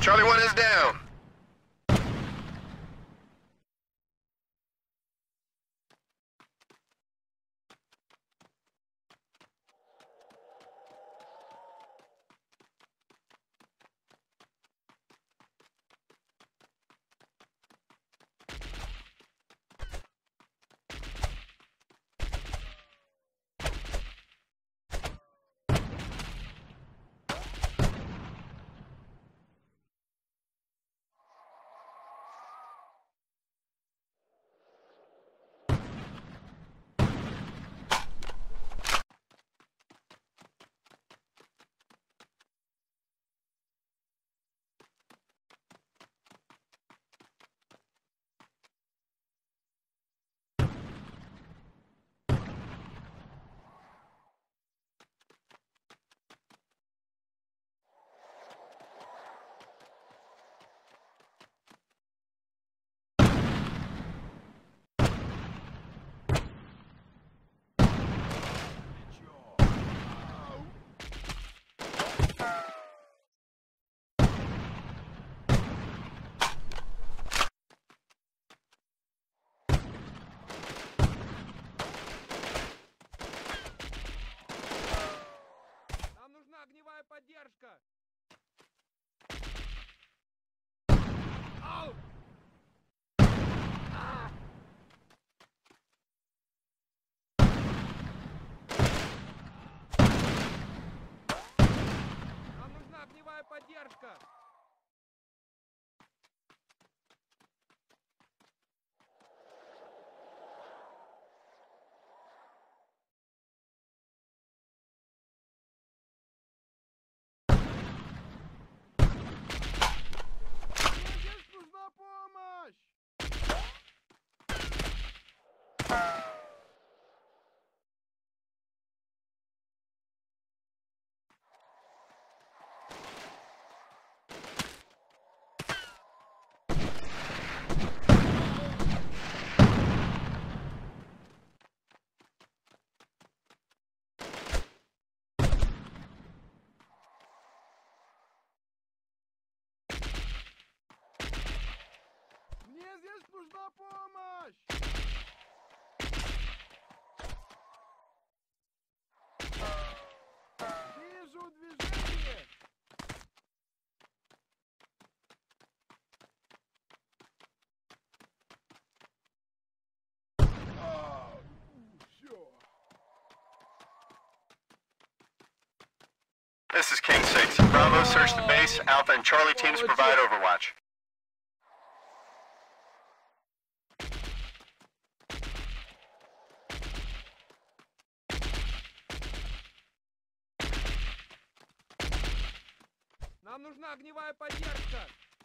Charlie 1 is down. Огневая поддержка! Ау! Нам нужна огневая поддержка! Мне здесь нужна помощь! Вижу движение! Все. This is King 6. Bravo, search the base. Alpha and Charlie teams provide overwatch. Нам нужна огневая поддержка!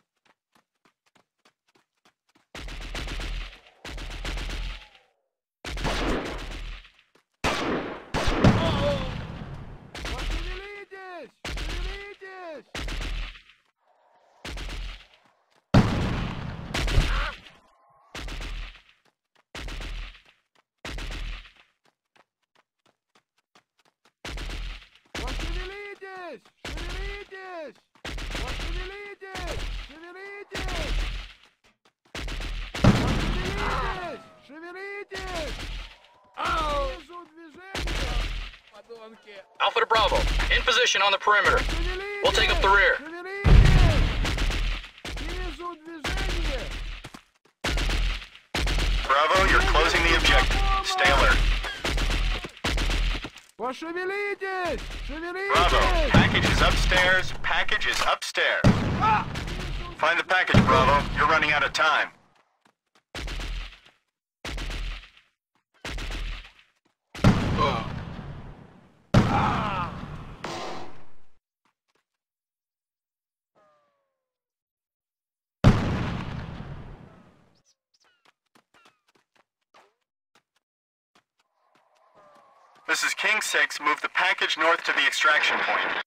Пошевелитесь! Шевелитесь! Пошевелитесь! Шевелитесь! Пошевелитесь! Шевелитесь! Пошевелитесь! Шевелитесь! Вижу движение! Подонки! Alpha to Bravo, in position on the perimeter. We'll take up the rear. Вижу движение! Bravo, you're closing the objective. Stay alert. Пошевелитесь! Bravo, Шевелитесь! package is upstairs. Package is upstairs. Find the package, Bravo. You're running out of time. This is King 6. Move the package north to the extraction point.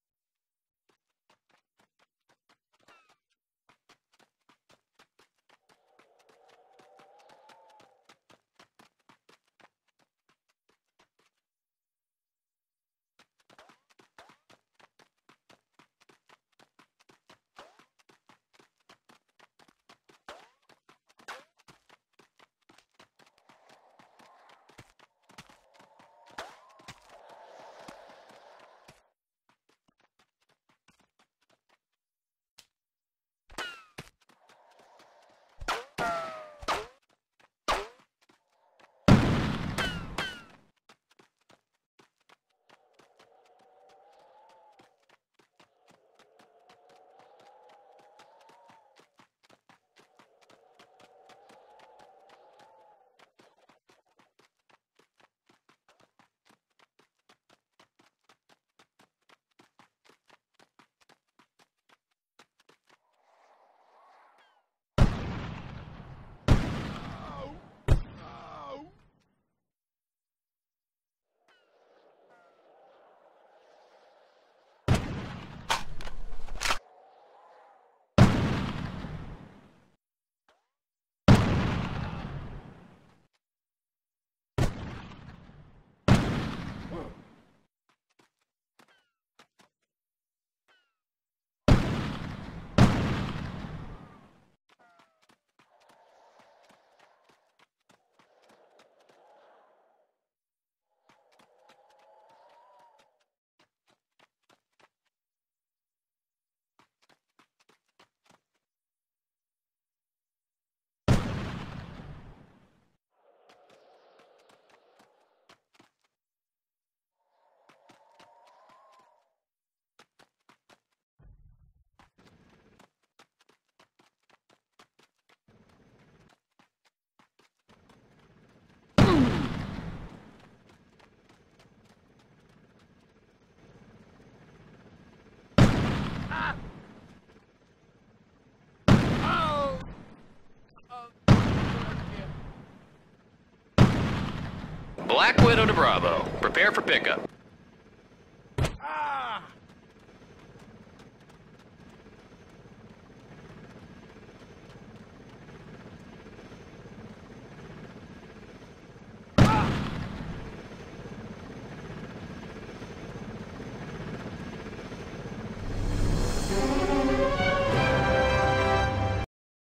Black Widow to Bravo. Prepare for pickup.